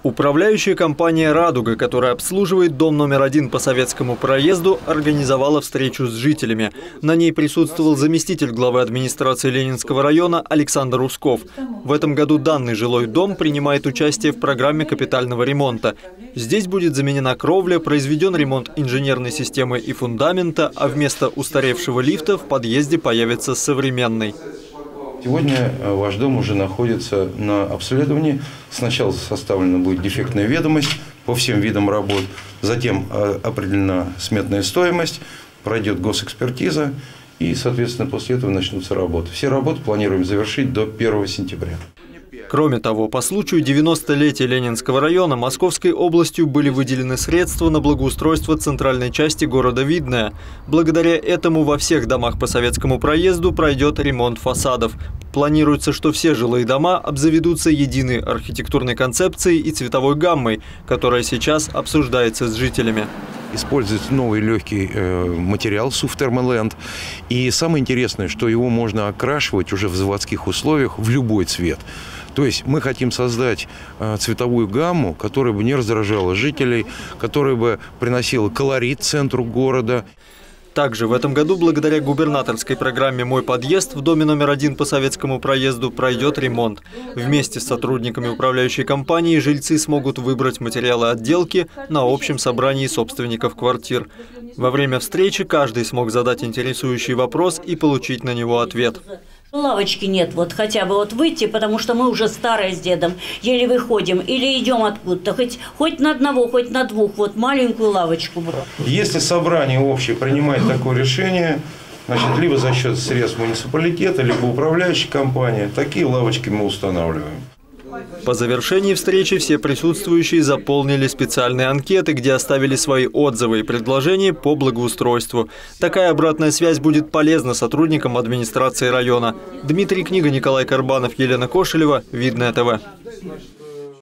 Управляющая компания «Радуга», которая обслуживает дом номер 1 по Советскому проезду, организовала встречу с жителями. На ней присутствовал заместитель главы администрации Ленинского района Александр Усков. В этом году данный жилой дом принимает участие в программе капитального ремонта. Здесь будет заменена кровля, произведен ремонт инженерной системы и фундамента, а вместо устаревшего лифта в подъезде появится современный. Сегодня ваш дом уже находится на обследовании. Сначала составлена будет дефектная ведомость по всем видам работ, затем определена сметная стоимость, пройдет госэкспертиза и, соответственно, после этого начнутся работы. Все работы планируем завершить до 1 сентября. Кроме того, по случаю 90-летия Ленинского района Московской областью были выделены средства на благоустройство центральной части города Видное. Благодаря этому во всех домах по Советскому проезду пройдет ремонт фасадов. Планируется, что все жилые дома обзаведутся единой архитектурной концепцией и цветовой гаммой, которая сейчас обсуждается с жителями. Используется новый легкий материал SUV ThermoLand. И самое интересное, что его можно окрашивать уже в заводских условиях в любой цвет. То есть мы хотим создать цветовую гамму, которая бы не раздражала жителей, которая бы приносила колорит центру города. Также в этом году, благодаря губернаторской программе «Мой подъезд» в доме номер 1 по Советскому проезду пройдет ремонт. Вместе с сотрудниками управляющей компании жильцы смогут выбрать материалы отделки на общем собрании собственников квартир. Во время встречи каждый смог задать интересующий вопрос и получить на него ответ. Лавочки нет, вот хотя бы вот выйти, потому что мы уже старые с дедом, еле выходим или идем откуда-то, хоть на одного, хоть на двух, вот маленькую лавочку. Если собрание общее принимает такое решение, значит, либо за счет средств муниципалитета, либо управляющей компании, такие лавочки мы устанавливаем. По завершении встречи все присутствующие заполнили специальные анкеты, где оставили свои отзывы и предложения по благоустройству. Такая обратная связь будет полезна сотрудникам администрации района. Дмитрий Книга, Николай Карбанов, Елена Кошелева, Видное ТВ.